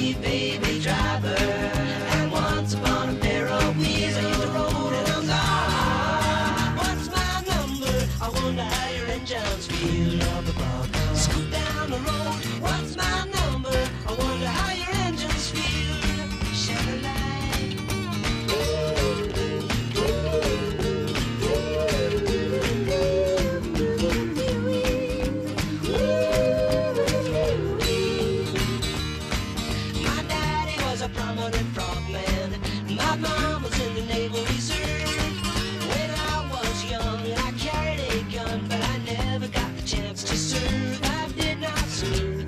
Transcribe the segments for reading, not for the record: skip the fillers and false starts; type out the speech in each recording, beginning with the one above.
me baby driver. And once upon a pair of wheels, I used to roll and I was on. What's my number? I wonder how your engines feel. Scoot down the road. What's my number? I wonder how your engines feel. Shed a light. My daddy was a prominent frogman. My mom was in the Naval Reserve. When I was young, I carried a gun, but I never got the chance to serve. I did not serve.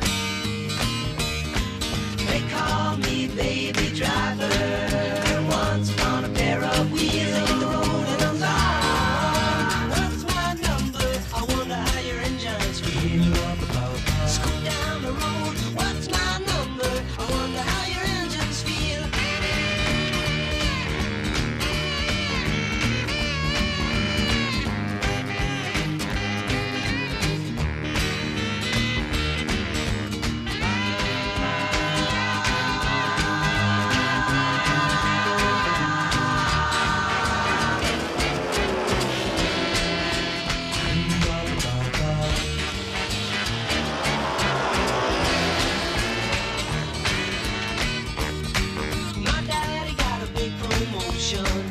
They call me baby driver. Once upon a pair of wheels, I hit the road and I'm on. What's my number? I wonder how your engines feel. Scoot down the road. What's my number? I wonder how your engines feel. My daddy got a big promotion.